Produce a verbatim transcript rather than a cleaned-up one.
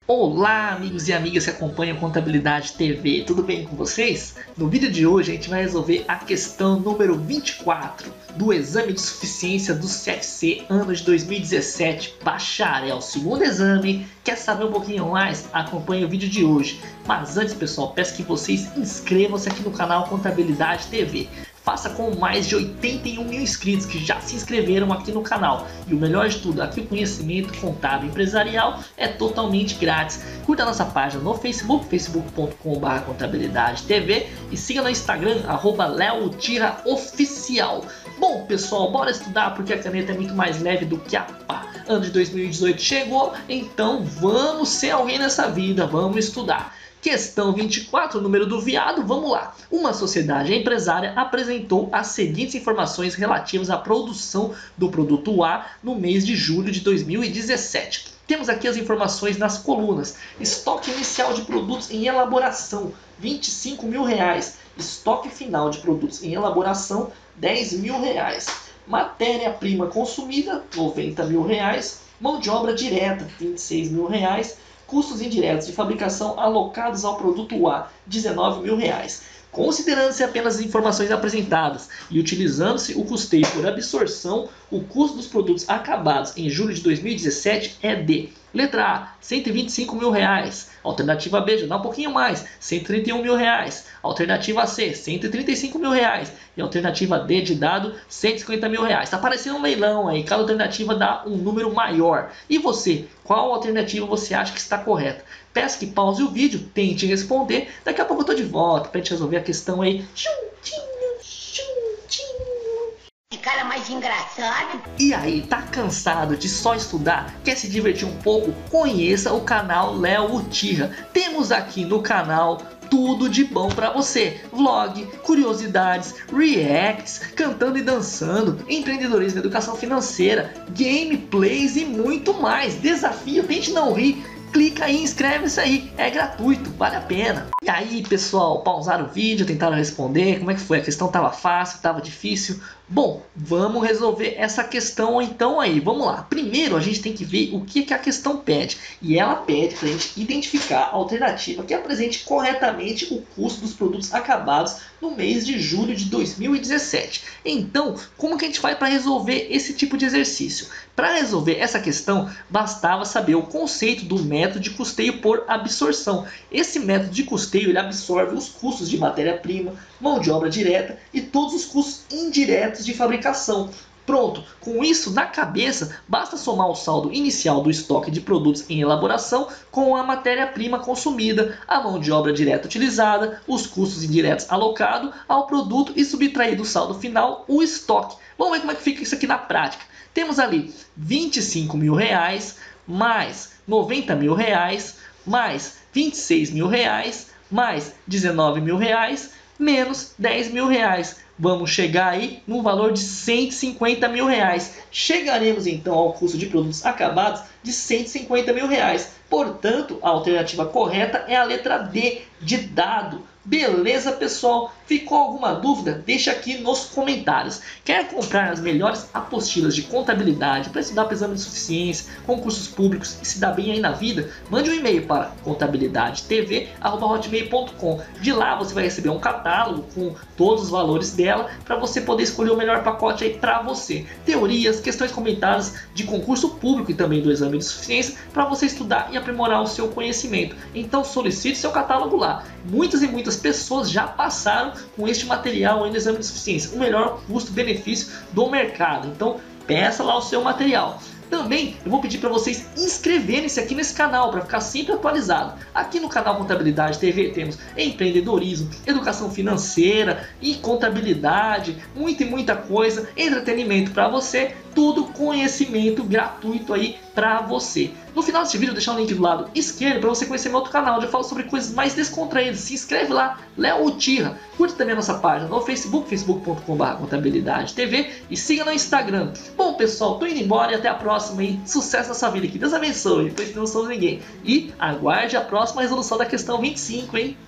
Olá, amigos e amigas que acompanham Contabilidade T V, tudo bem com vocês? No vídeo de hoje a gente vai resolver a questão número vinte e quatro do exame de suficiência do C F C ano de dois mil e dezessete, bacharel, segundo exame. Quer saber um pouquinho mais? Acompanhe o vídeo de hoje. Mas antes, pessoal, peço que vocês inscrevam-se aqui no canal Contabilidade T V. Faça com mais de oitenta e um mil inscritos que já se inscreveram aqui no canal. E o melhor de tudo, aqui o conhecimento contábil empresarial é totalmente grátis. Curta a nossa página no Facebook, facebook ponto com barra contabilidade T V, e siga no Instagram, arroba leotiraoficial. Bom, pessoal, bora estudar porque a caneta é muito mais leve do que a pá. Ano de dois mil e dezoito chegou, então vamos ser alguém nessa vida, vamos estudar. Questão vinte e quatro, número do viado, vamos lá. Uma sociedade empresária apresentou as seguintes informações relativas à produção do produto A no mês de julho de dois mil e dezessete. Temos aqui as informações nas colunas. Estoque inicial de produtos em elaboração, vinte e cinco mil reais. Estoque final de produtos em elaboração, dez mil reais. Matéria-prima consumida, noventa mil reais. Mão de obra direta, vinte e seis mil reais. Custos indiretos de fabricação alocados ao produto A, dezenove mil reais. Considerando-se apenas as informações apresentadas e utilizando-se o custeio por absorção, o custo dos produtos acabados em julho de dois mil e dezessete é de: letra A, cento e vinte e cinco mil reais. Alternativa B, já dá um pouquinho mais, cento e trinta e um mil reais. Alternativa C, cento e trinta e cinco mil reais. E alternativa D de dado, cento e cinquenta mil reais. Está parecendo um leilão aí, cada alternativa dá um número maior. E você, qual alternativa você acha que está correta? Peço que pause o vídeo, tente responder. Daqui a pouco eu estou de volta para a gente resolver a questão aí. Juntinho, juntinho. Que cara mais engraçado. E aí, tá cansado de só estudar? Quer se divertir um pouco? Conheça o canal Léo Utirra. Temos aqui no canal tudo de bom para você: vlog, curiosidades, reacts, cantando e dançando, empreendedorismo, educação financeira, gameplays e muito mais. Desafio, tente não rir. Clica aí, inscreve-se aí, é gratuito, vale a pena. E aí, pessoal, pausaram o vídeo, tentaram responder, como é que foi? A questão tava fácil, tava difícil? Bom, vamos resolver essa questão então aí, vamos lá. Primeiro a gente tem que ver o que, que a questão pede. E ela pede para a gente identificar a alternativa que apresente corretamente o custo dos produtos acabados no mês de julho de dois mil e dezessete. Então, como que a gente vai para resolver esse tipo de exercício? Para resolver essa questão, bastava saber o conceito do método de custeio por absorção. Esse método de custeio ele absorve os custos de matéria-prima, mão de obra direta e todos os custos indiretos de fabricação. Pronto, com isso na cabeça, basta somar o saldo inicial do estoque de produtos em elaboração com a matéria-prima consumida, a mão de obra direta utilizada, os custos indiretos alocados ao produto e subtrair do saldo final o estoque. Vamos ver como é que fica isso aqui na prática. Temos ali vinte e cinco mil reais, mais noventa mil reais, mais vinte e seis mil reais, mais dezenove mil reais, menos dez mil reais. Vamos chegar aí num valor de cento e cinquenta mil reais. Chegaremos então ao custo de produtos acabados de cento e cinquenta mil reais. Portanto, a alternativa correta é a letra D, de dado. Beleza, pessoal? Ficou alguma dúvida? Deixa aqui nos comentários. Quer comprar as melhores apostilas de contabilidade para estudar para exame de suficiência, concursos públicos e se dar bem aí na vida? Mande um e-mail para contabilidade t v arroba hotmail ponto com. De lá você vai receber um catálogo com todos os valores dela para você poder escolher o melhor pacote aí para você. Teorias, questões comentadas de concurso público e também do exame de suficiência para você estudar e aprimorar o seu conhecimento. Então solicite seu catálogo lá. Muitas e muitas pessoas já passaram com este material aí no exame de suficiência, o melhor custo-benefício do mercado. Então peça lá o seu material. Também eu vou pedir para vocês inscreverem-se aqui nesse canal para ficar sempre atualizado. Aqui no canal Contabilidade T V temos empreendedorismo, educação financeira e contabilidade, muita e muita coisa, entretenimento para você, tudo conhecimento gratuito aí para você. No final desse vídeo eu vou deixar um link do lado esquerdo para você conhecer meu outro canal, onde eu falo sobre coisas mais descontraídas. Se inscreve lá, Léo Utirra. Curte também a nossa página no Facebook, facebook ponto com barra contabilidade T V, e siga no Instagram. Bom, pessoal, tô indo embora e até a próxima, hein? Sucesso nessa vida aqui. Deus abençoe, pois não somos ninguém. E aguarde a próxima resolução da questão vinte e cinco, hein?